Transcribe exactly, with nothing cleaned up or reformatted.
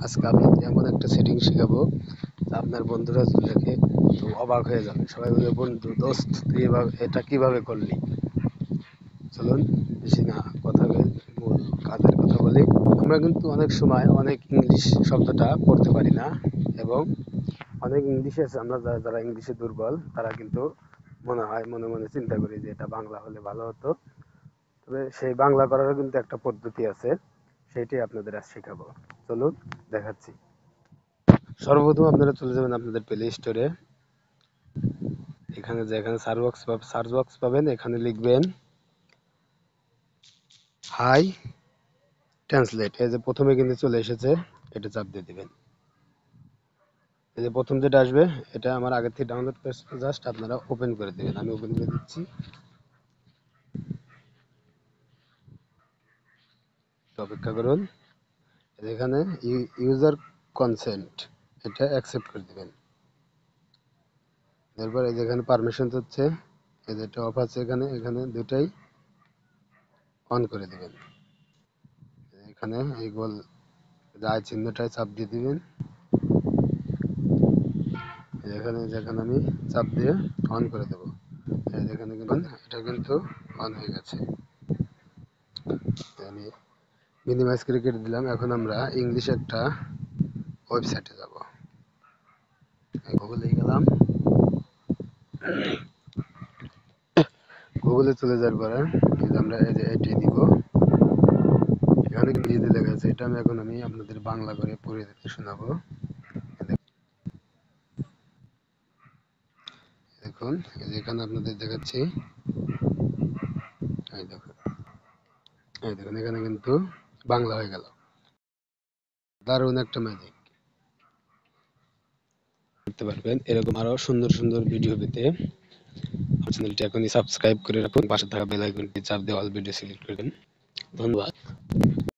আজকে আপনাদের এমন একটা সেটিং শেখাবো আপনার বন্ধুরা দেখে তো অবাক হয়ে যাবে। সবাই বলবে, বন্ধু দোস্ত তুই এভাবে এটা কিভাবে করলি। চলুন বেশি না কথা বলে মূল কাজের কথা বলি। আমরা কিন্তু অনেক সময় অনেক ইংলিশ শব্দটা পড়তে পারি না, এবং অনেক ইংলিশে আমরা যারা যারা ইংলিশে দুর্বল তারা কিন্তু মনে হয় মনে মনে চিন্তা করি যে এটা বাংলা হলে ভালো হতো। তবে সেই বাংলা করারও কিন্তু একটা পদ্ধতি আছে, সেইটাই আপনাদের আজ শেখাবো। চলুন দেখাচ্ছি। সর্বপ্রথম আপনারা চলে যাবেন আপনাদের প্লে স্টোরে। এখানে যে এখানে সার্চ বক্স সার্চ বক্স পাবেন, এখানে লিখবেন হাই ট্রান্সলেট। এই যে প্রথমে কিন্তু চলে এসেছে, এটা চাপ দিয়ে দিবেন। এই যে প্রথম যেটা আসবে এটা আমার আগে থেকে ডাউনলোড করে, জাস্ট আপনারা ওপেন করে দিবেন। আমি ওপেন করে দিচ্ছি। অপেক্ষা করুন। এখানে ইউজার কনসেন্ট, এটা অ্যাকসেপ্ট করে দিবেন। এরপর এই যেখানে পারমিশন হচ্ছে, এই যেটা অফ আছে এখানে এখানে দুটাই অন করে দিবেন। এখানে এই গোল রায় চিহ্নটায় চাপ দিয়ে দিবেন। এখানে যেখানে আমি চাপ দিয়ে অন করে দেব, এখানে কিন্তু এটা কিন্তু অন হয়ে গেছে। আমি মিনিমাইজ করে কেটে দিলাম। এখন আমরা ইংলিশ একটা ওয়েবসাইটে যাব। গুগলে গেলাম। গুগলে চলে যাওয়ার পরে আমরা এই যে এটি দিব। এখানে কিন্তু হিন্দি লেখা আছে, এটা আমি এখন আমি আপনাদের বাংলা করে পড়ে দিতে শোনাবো। দেখুন এই যে এখানে আপনাদের দেখাচ্ছি, এই দেখুন এই দেখুন এখানে কিন্তু বাংলা হয়ে গেল। দারুণ একটা ম্যাজিক করতে পারবেন। এরকম আরো সুন্দর সুন্দর ভিডিও পেতে আমার চ্যানেলটি এখনই সাবস্ক্রাইব করে রাখুন। পাশে থাকা বেল আইকনটি চাপ দিয়ে অল ভিডিও সিলেক্ট করে দিন। ধন্যবাদ।